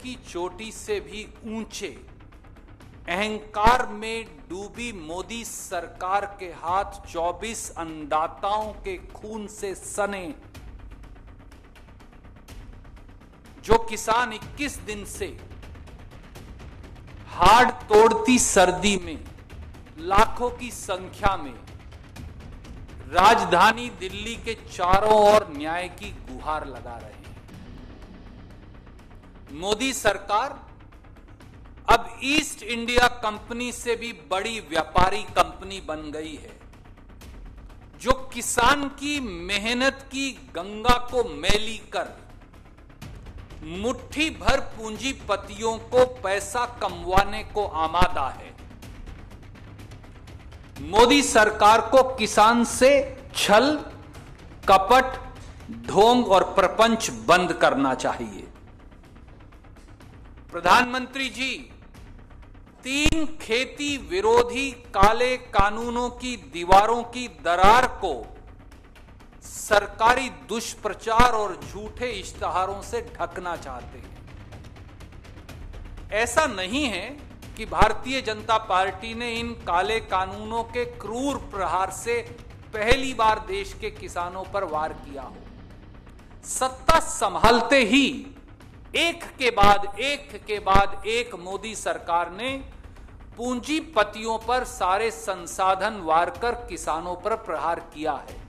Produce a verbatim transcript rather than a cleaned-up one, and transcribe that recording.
की चोटी से भी ऊंचे अहंकार में डूबी मोदी सरकार के हाथ चौबीस अन्नदाताओं के खून से सने। जो किसान इक्कीस दिन से हाड़ तोड़ती सर्दी में लाखों की संख्या में राजधानी दिल्ली के चारों ओर न्याय की गुहार लगा रहे हैं। मोदी सरकार अब ईस्ट इंडिया कंपनी से भी बड़ी व्यापारी कंपनी बन गई है, जो किसान की मेहनत की गंगा को मैली कर मुट्ठी भर पूंजीपतियों को पैसा कमवाने को आमादा है। मोदी सरकार को किसान से छल, कपट, ढोंग और प्रपंच बंद करना चाहिए। प्रधानमंत्री जी, तीन खेती विरोधी काले कानूनों की दीवारों की दरार को सरकारी दुष्प्रचार और झूठे इश्तहारों से ढकना चाहते हैं। ऐसा नहीं है कि भारतीय जनता पार्टी ने इन काले कानूनों के क्रूर प्रहार से पहली बार देश के किसानों पर वार किया हो। सत्ता संभालते ही एक के बाद एक के बाद एक मोदी सरकार ने पूंजीपतियों पर सारे संसाधन वार कर किसानों पर प्रहार किया है।